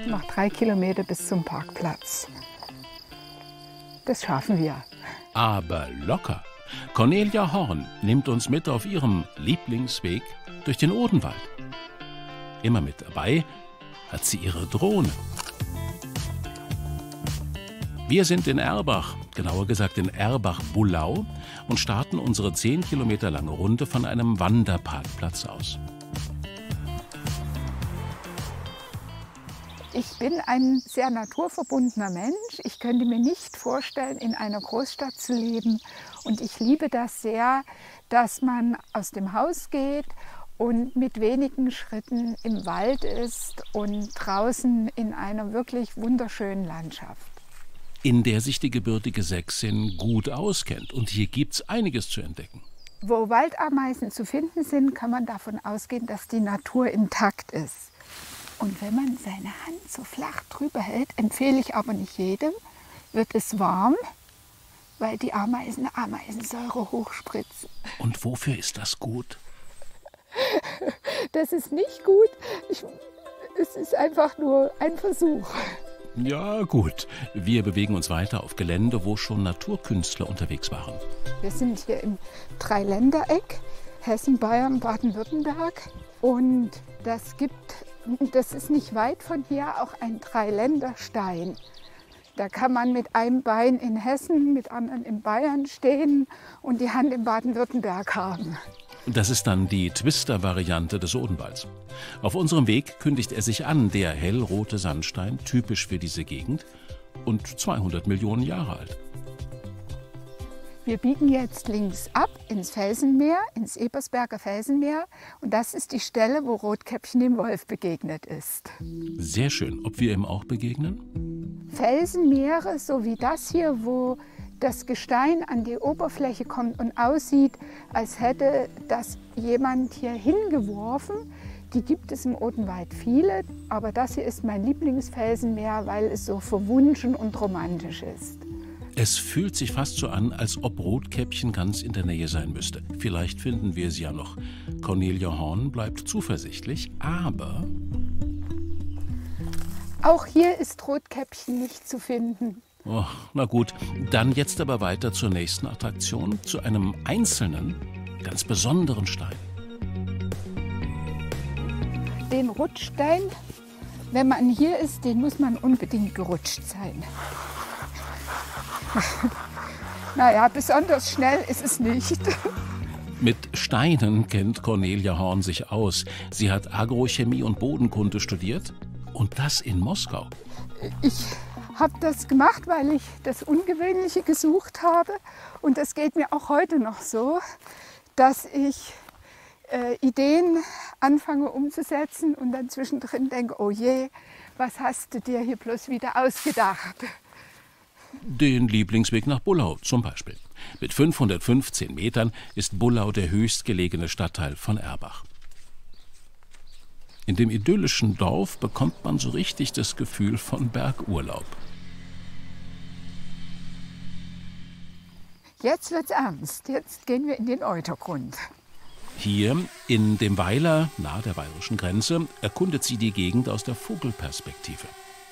noch 3 Kilometer bis zum Parkplatz. Das schaffen wir. Aber locker. Cornelia Horn nimmt uns mit auf ihrem Lieblingsweg durch den Odenwald. Immer mit dabei hat sie ihre Drohne. Wir sind in Erbach, genauer gesagt in Erbach-Bullau, und starten unsere 10 Kilometer lange Runde von einem Wanderparkplatz aus. Ich bin ein sehr naturverbundener Mensch. Ich könnte mir nicht vorstellen, in einer Großstadt zu leben. Und ich liebe das sehr, dass man aus dem Haus geht und mit wenigen Schritten im Wald ist und draußen in einer wirklich wunderschönen Landschaft. In der sich die gebürtige Sächsin gut auskennt. Und hier gibt's einiges zu entdecken. Wo Waldameisen zu finden sind, kann man davon ausgehen, dass die Natur intakt ist. Und wenn man seine Hand so flach drüber hält, empfehle ich aber nicht jedem, wird es warm, weil die Ameisen Ameisensäure hochspritzen. Und wofür ist das gut? Das ist nicht gut. Es ist einfach nur ein Versuch. Ja, gut. Wir bewegen uns weiter auf Gelände, wo schon Naturkünstler unterwegs waren. Wir sind hier im Dreiländereck, Hessen, Bayern, Baden-Württemberg. Und das ist nicht weit von hier auch ein Dreiländerstein. Da kann man mit einem Bein in Hessen, mit anderen in Bayern stehen und die Hand in Baden-Württemberg haben. Das ist dann die Twister-Variante des Odenwalds. Auf unserem Weg kündigt er sich an, der hellrote Sandstein, typisch für diese Gegend und 200 Millionen Jahre alt. Wir biegen jetzt links ab ins Felsenmeer, ins Ebersberger Felsenmeer. Und das ist die Stelle, wo Rotkäppchen dem Wolf begegnet ist. Sehr schön. Ob wir ihm auch begegnen? Felsenmeere, so wie das hier, wo das Gestein an die Oberfläche kommt und aussieht, als hätte das jemand hier hingeworfen. Die gibt es im Odenwald viele, aber das hier ist mein Lieblingsfelsenmeer, weil es so verwunschen und romantisch ist. Es fühlt sich fast so an, als ob Rotkäppchen ganz in der Nähe sein müsste. Vielleicht finden wir sie ja noch. Cornelia Horn bleibt zuversichtlich, aber... Auch hier ist Rotkäppchen nicht zu finden. Oh, na gut, dann jetzt aber weiter zur nächsten Attraktion, zu einem einzelnen, ganz besonderen Stein. Den Rutschstein, wenn man hier ist, den muss man unbedingt gerutscht sein. Naja, besonders schnell ist es nicht. Mit Steinen kennt Cornelia Horn sich aus. Sie hat Agrochemie und Bodenkunde studiert und das in Moskau. Ich habe das gemacht, weil ich das Ungewöhnliche gesucht habe. Und das geht mir auch heute noch so, dass ich Ideen anfange umzusetzen und dann zwischendrin denke, oh je, was hast du dir hier bloß wieder ausgedacht? Den Lieblingsweg nach Bullau zum Beispiel. Mit 515 Metern ist Bullau der höchstgelegene Stadtteil von Erbach. In dem idyllischen Dorf bekommt man so richtig das Gefühl von Bergurlaub. Jetzt wird's ernst. Jetzt gehen wir in den Eutergrund. Hier, in dem Weiler, nahe der bayerischen Grenze, erkundet sie die Gegend aus der Vogelperspektive.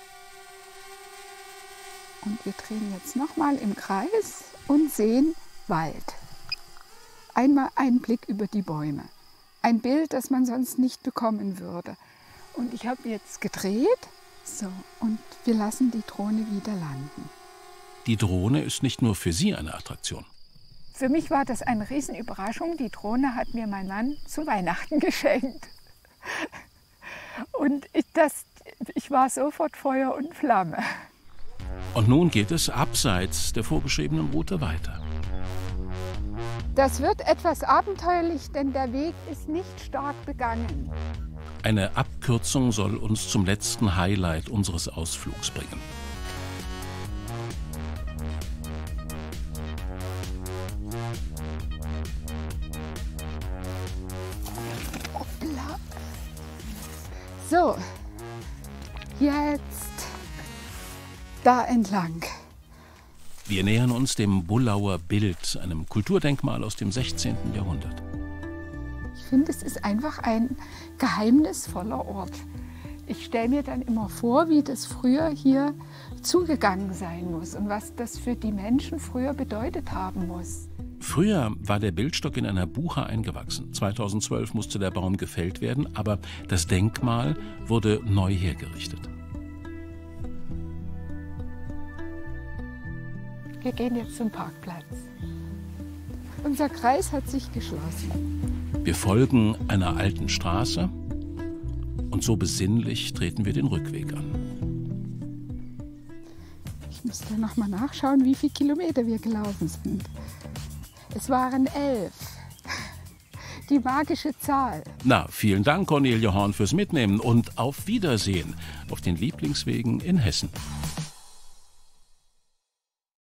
Und wir drehen jetzt nochmal im Kreis und sehen Wald. Einmal ein Blick über die Bäume. Ein Bild, das man sonst nicht bekommen würde. Und ich habe jetzt gedreht. So, und wir lassen die Drohne wieder landen. Die Drohne ist nicht nur für Sie eine Attraktion. Für mich war das eine Riesenüberraschung. Die Drohne hat mir mein Mann zu Weihnachten geschenkt. Und ich war sofort Feuer und Flamme. Und nun geht es abseits der vorgeschriebenen Route weiter. Das wird etwas abenteuerlich, denn der Weg ist nicht stark begangen. Eine Abkürzung soll uns zum letzten Highlight unseres Ausflugs bringen. Hoppla. So, jetzt da entlang. Wir nähern uns dem Bullauer Bild, einem Kulturdenkmal aus dem 16. Jahrhundert. Ich finde, es ist einfach ein geheimnisvoller Ort. Ich stelle mir dann immer vor, wie das früher hier zugegangen sein muss und was das für die Menschen früher bedeutet haben muss. Früher war der Bildstock in einer Buche eingewachsen. 2012 musste der Baum gefällt werden, aber das Denkmal wurde neu hergerichtet. Wir gehen jetzt zum Parkplatz. Unser Kreis hat sich geschlossen. Wir folgen einer alten Straße und so besinnlich treten wir den Rückweg an. Ich müsste noch mal nachschauen, wie viele Kilometer wir gelaufen sind. Es waren 11. Die magische Zahl. Na, vielen Dank, Cornelie Horn, fürs Mitnehmen und auf Wiedersehen auf den Lieblingswegen in Hessen.